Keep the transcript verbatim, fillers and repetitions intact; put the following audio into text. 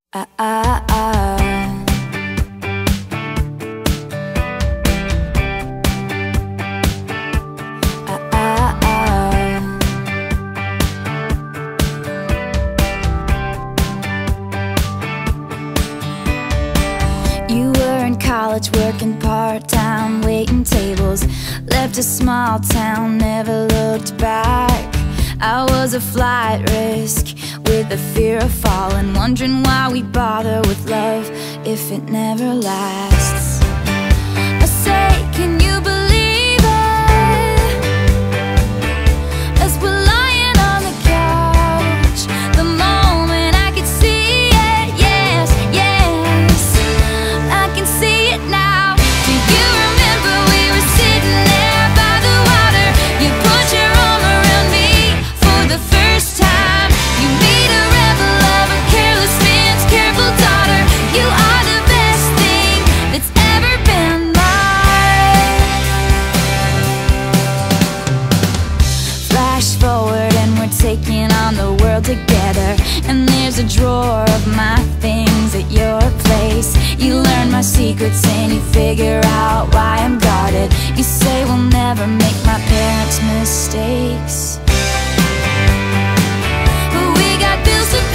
Ah, ah, ah. Ah, ah, ah. You were in college working part-time, waiting tables. Left a small town, never looked back. I was a flight risk with the fear of falling, wondering why we bother with love if it never lasts. I say, can you believe it? As we're lying on the couch, the moment I could see it, yes, yes, I can see it now. Do you remember we were sitting there by the water? You put your arm around me for the first time. You made a rebel of a careless man's careful daughter. You are the best thing that's ever been mine. Flash forward and we're taking on the world together, and there's a drawer of my things at your place. You learn my secrets and you figure out why I'm guarded. You say we'll never make my parents' mistakes, but we got bills to